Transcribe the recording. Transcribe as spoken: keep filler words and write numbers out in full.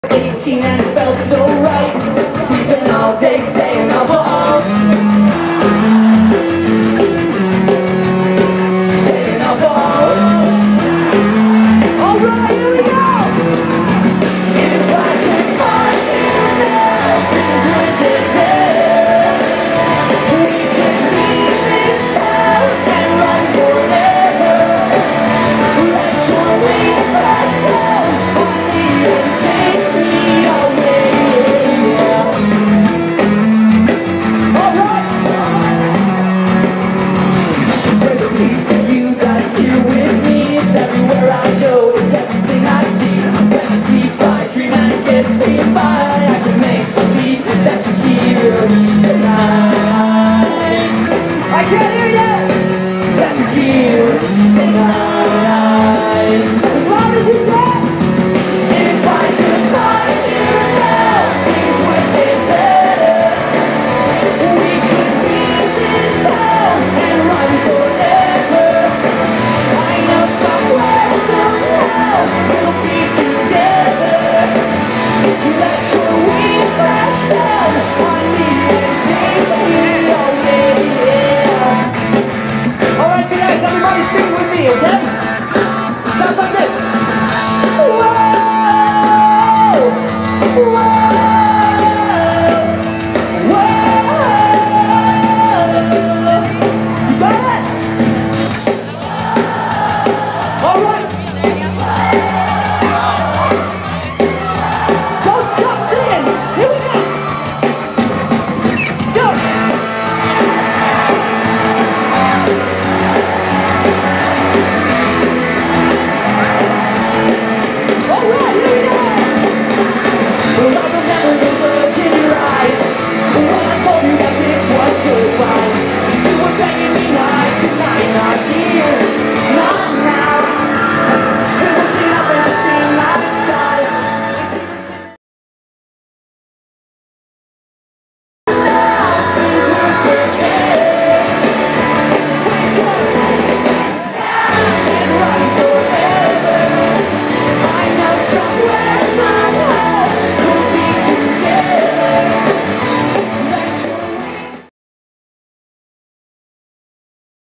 eighteen and it felt so right. Sleeping all day, staying up all Staying up all Alright, here we go! If I could find enough things within there, we can leave this town and run forever. Let your wings crash down on me and take me away. Alright! There's a piece of you that's here with me. It's everywhere I go, it's everything I see. When I sleep, I dream and it gets me by.